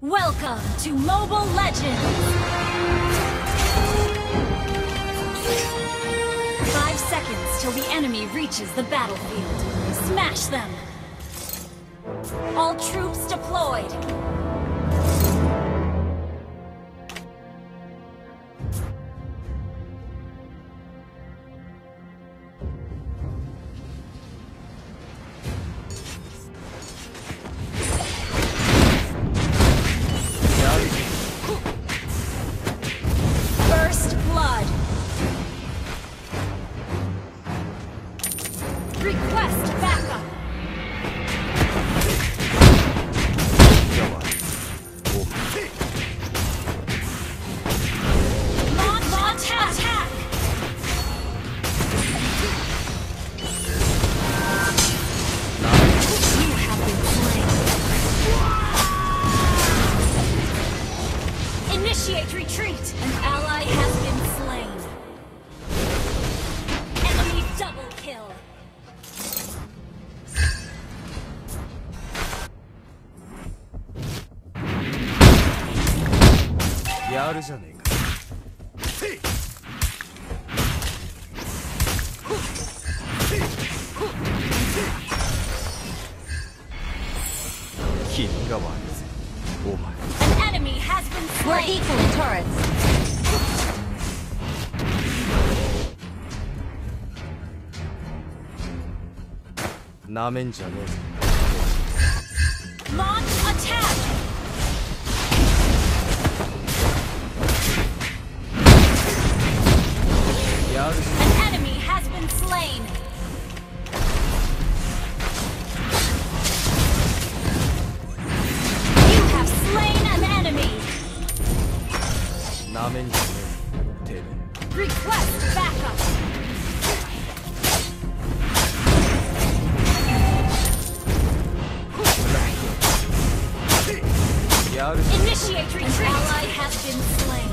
Welcome to Mobile Legends! 5 seconds till the enemy reaches the battlefield. Smash them! All troops deployed! First blood! Request backup! Launch attack! You have been slain. Initiate retreat! An ally has been slain. Enemy double kill. An enemy has been slain. We're equal in turrets. Launch attack! An enemy has been slain. You have slain an enemy. Request backup. Initiate retreat. An ally has been slain.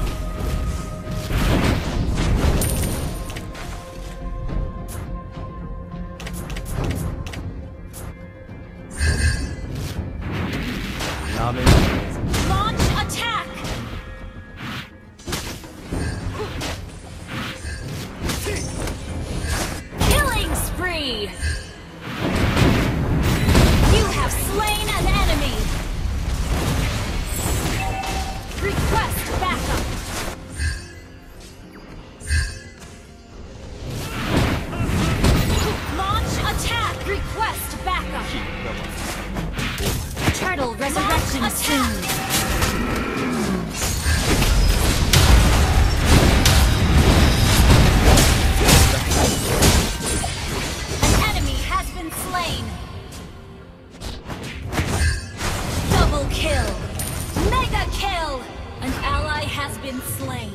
Launch attack! Killing spree! You have slain an enemy! Request backup! Launch attack! Request backup! Turtle resurrection soon! An enemy has been slain! Double kill! Mega kill! An ally has been slain.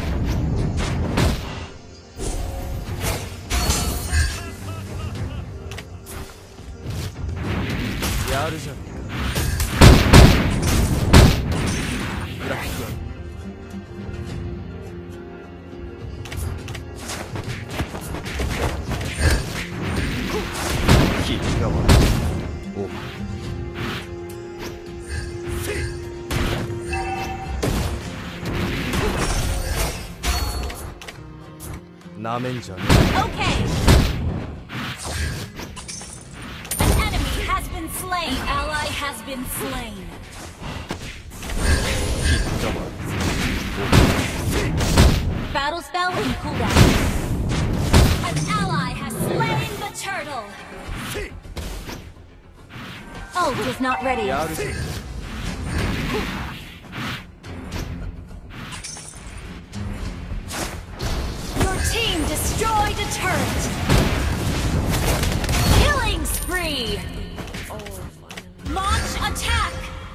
Okay. An enemy has been slain. An ally has been slain. Battle spell in cooldown. An ally has slain the turtle. Ult is not ready. Team destroyed a turret! Killing spree! Launch attack!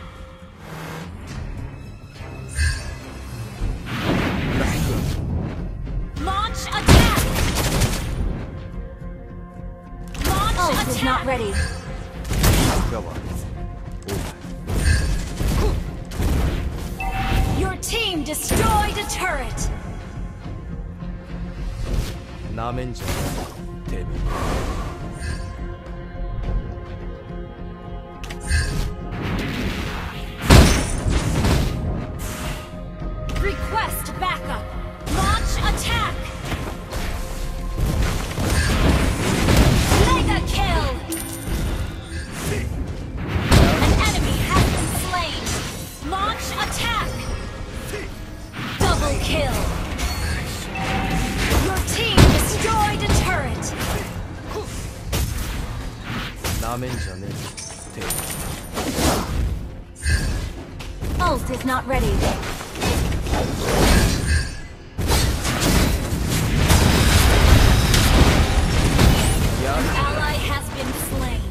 Launch attack! Launch Ult attack! is not ready. Your team destroyed a turret! Ult is not ready. An ally has been slain.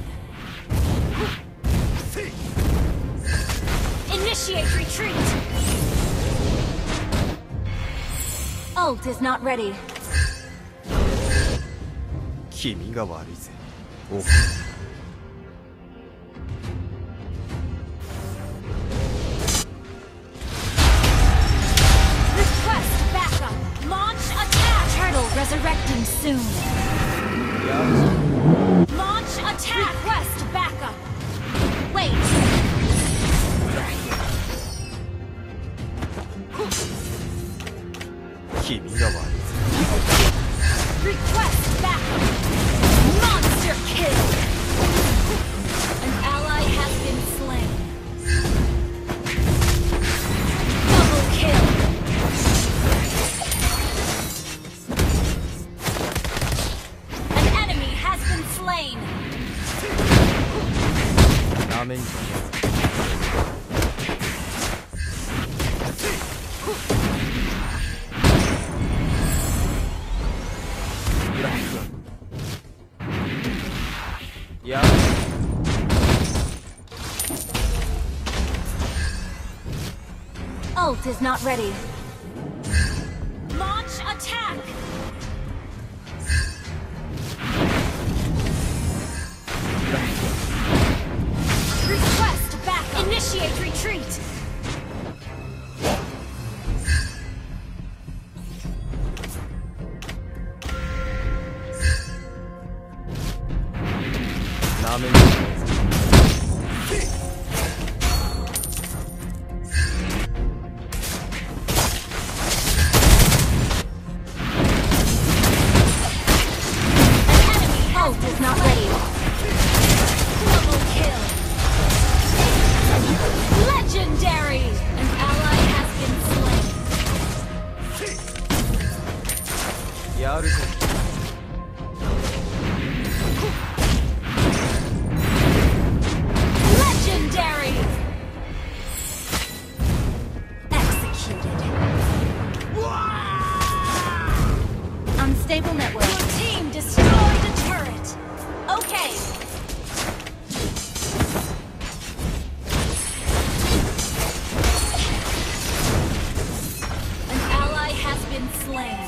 Initiate retreat. Ult is not ready. Request backup. Launch attack. Turtle resurrecting soon. Launch attack. Request backup. Wait. Request backup. Monster kill. An ally has been slain. Double kill. An enemy has been slain. Ult is not ready. Launch attack. Request back. Initiate retreat. Ult is not ready. Double kill. Legendary. An ally has been slain. Legendary. Executed. Unstable network. Your team destroyed a turret. Okay. An ally has been slain.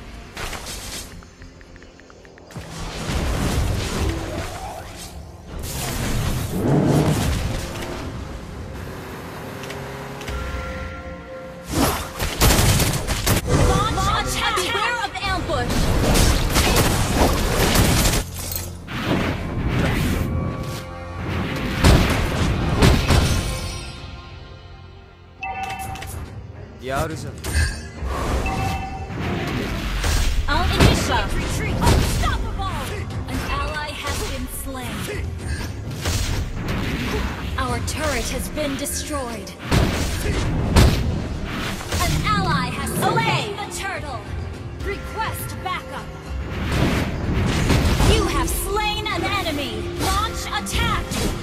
Launch attack. Beware of ambush. I'll initiate retreat. Unstoppable. An ally has been slain. Our turret has been destroyed. An ally has slain the turtle. Request backup. You have slain an enemy. Launch attack.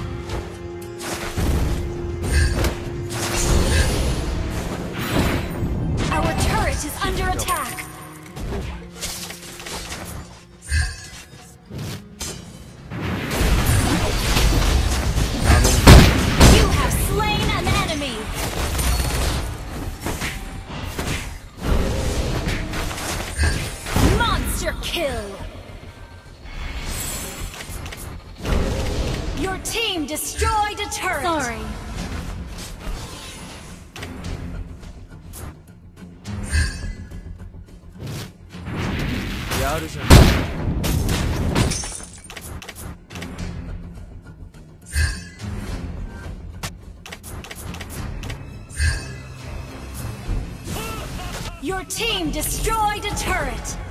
Our turret is under attack. You have slain an enemy. Monster kill. Your team destroyed a turret. Sorry. Your team destroyed a turret.